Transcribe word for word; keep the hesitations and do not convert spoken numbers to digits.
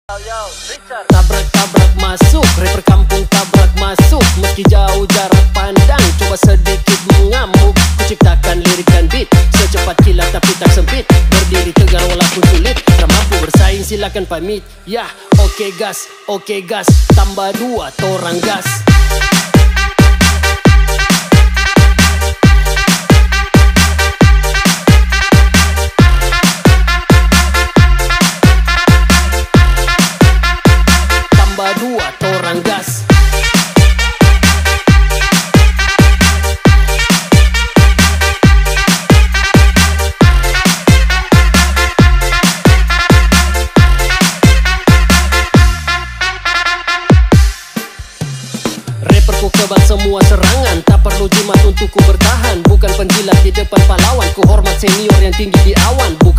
Tabrak-tabrak masuk, rapper kampung tabrak masuk. Meski jauh jarak pandang, coba sedikit mengamuk. Ku ciptakan lirikan beat, secepat kilat tapi tak sempit. Berdiri tegar walaupun sulit, tak mampu bersaing silakan pamit. Yah, oke gas, oke gas, tambah dua torang gas. Tambah dua torang gas.